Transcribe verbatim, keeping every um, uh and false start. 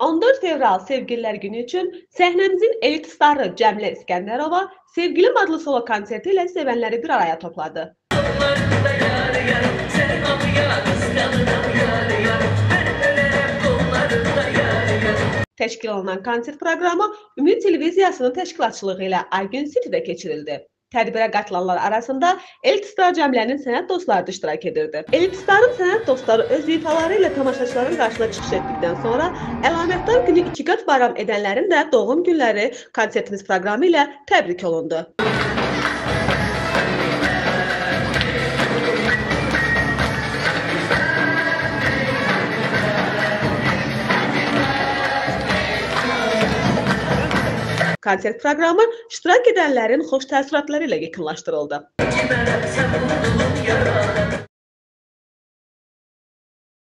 on dörd fevral Sevgililər günü üçün səhnəmizin elit starı Cəmilə İskəndərova Sevgilim adlı solo konserti ilə sevənləri bir araya topladı. Təşkil olunan konsert proqramı Ümid Televiziyasının təşkilatçılığı ilə Aygün City'də keçirildi. Tədbirə qatılanlar arasında Elit Star Cəmilənin sənət dostları da iştirak edirdi. Elit Starın sənət dostları öz ifaları ilə tamaşaçıların qarşısına çıxış etdikdən sonra əlamətdar günü iki qat bayram edənlərin də doğum günləri konsertimiz proqramı ilə təbrik olundu. Konsert proqramı iştirak edənlərin xoş təəssüratları ilə yekunlaşdırıldı.